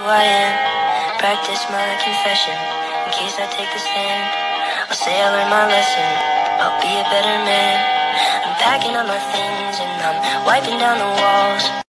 I am. Practice my confession in case I take the stand. I'll say I learned my lesson, I'll be a better man. I'm packing up my things and I'm wiping down the walls.